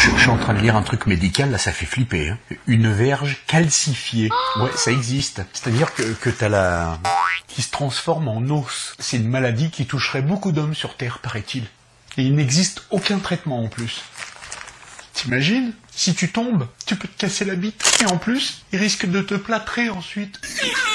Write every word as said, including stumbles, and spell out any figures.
Je, je suis en train de lire un truc médical, là, ça fait flipper. Hein. Une verge calcifiée. Ouais, ça existe. C'est-à-dire que, que t'as la... qui se transforme en os. C'est une maladie qui toucherait beaucoup d'hommes sur Terre, paraît-il. Et il n'existe aucun traitement en plus. T'imagines? Si tu tombes, tu peux te casser la bite. Et en plus, il risque de te plâtrer ensuite.